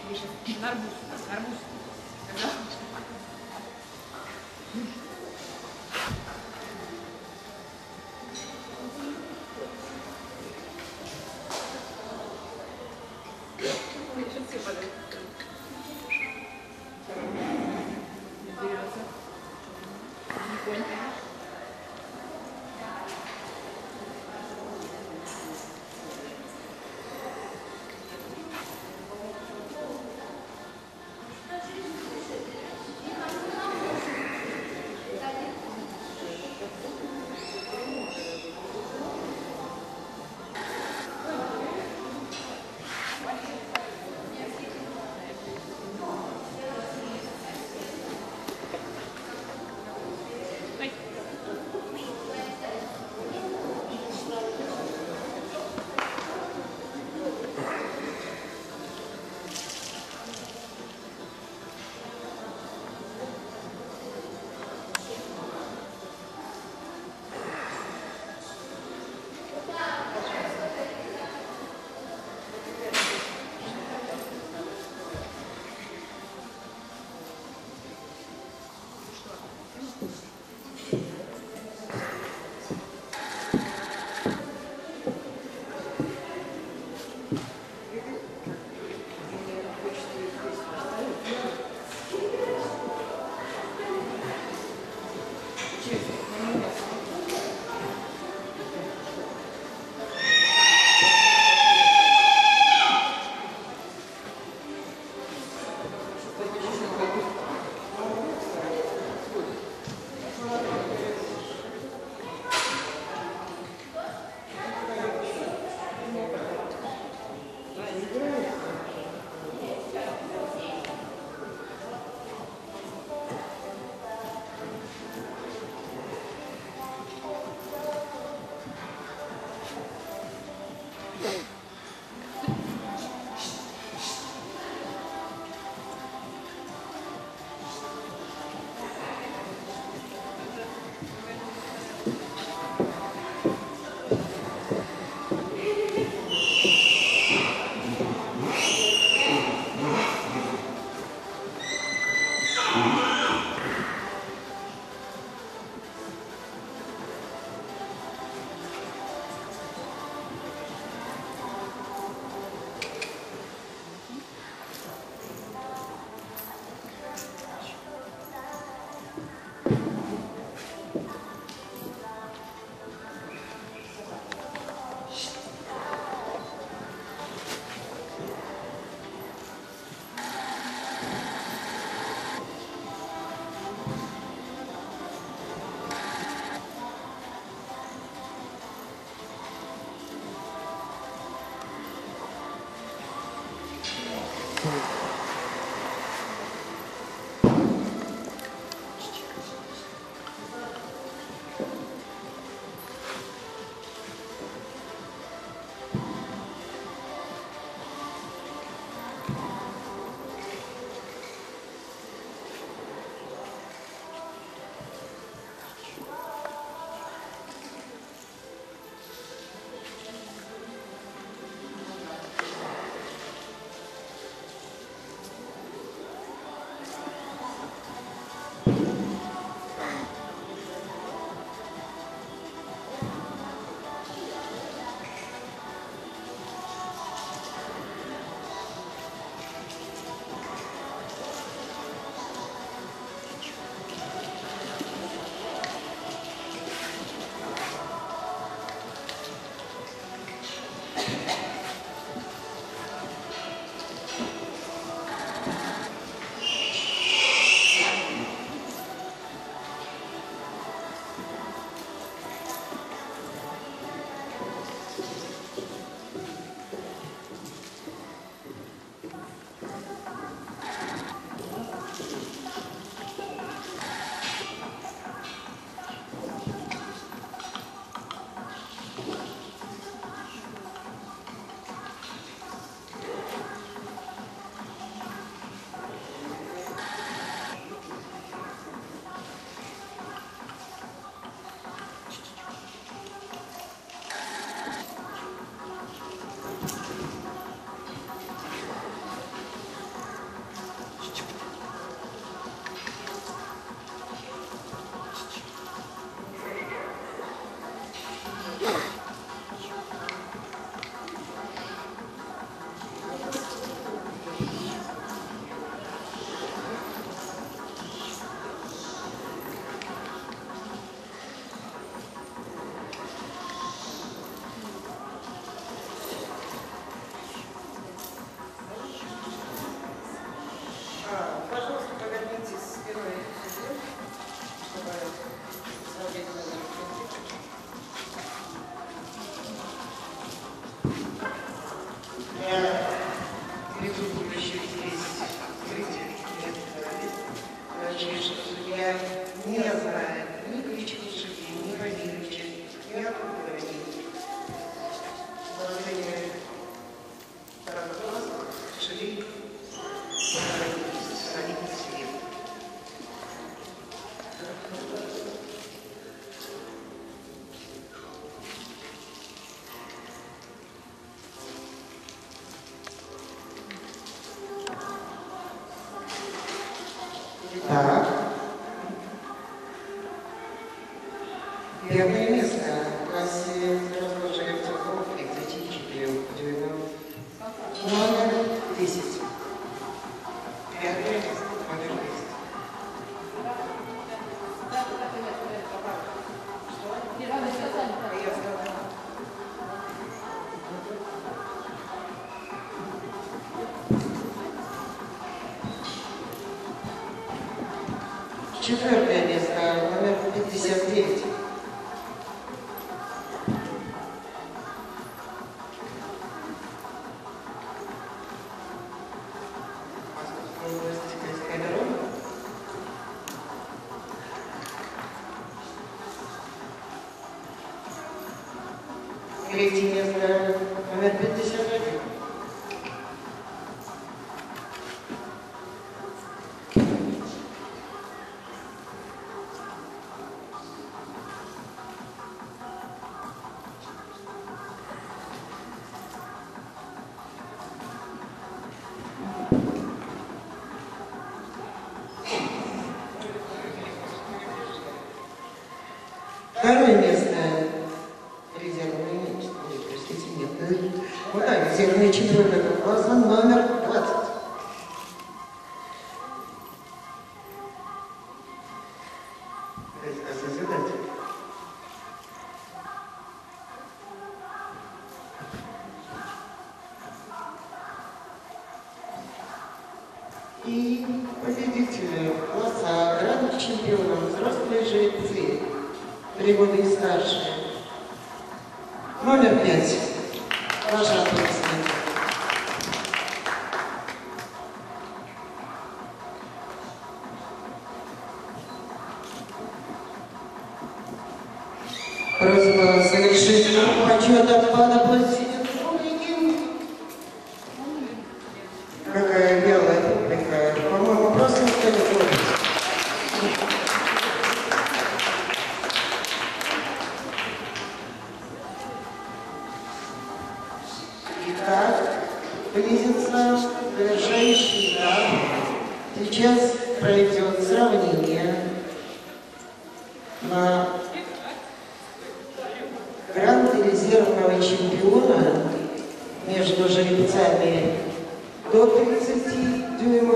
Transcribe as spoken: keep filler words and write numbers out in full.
сейчас на арбуз, на арбуз. Когда... Сейчас все подают. Берется. Не понял. Присутствующих здесь зрителей, значит, что судья не знает ни клички судьи, ни фамилии, ни откуда они. Положение второго шли сохранить себе. Так. Первое место в классе взрослых цехов экзотических дюймов. Номер десять. Первое место. Номер десять. Четвертое место, номер пятьдесят девять. Третье место, номер пятьдесят один. Второе место. Резервный, простите, нет. Вот так, резервный четвертого класса, номер двадцать. Созидатель. И победитель класса гранд чемпионом взрослые жеребцы. Три года и старше. Номер пять. Ваша аплодисменты. Просьба совершить почета под аплодисментом публики. Какая белая публика. По-моему, просто никто не ходит. Итак, близится завершающий этап. Сейчас пройдет сравнение на грант резервного чемпиона между жеребцами до тридцати дюймов.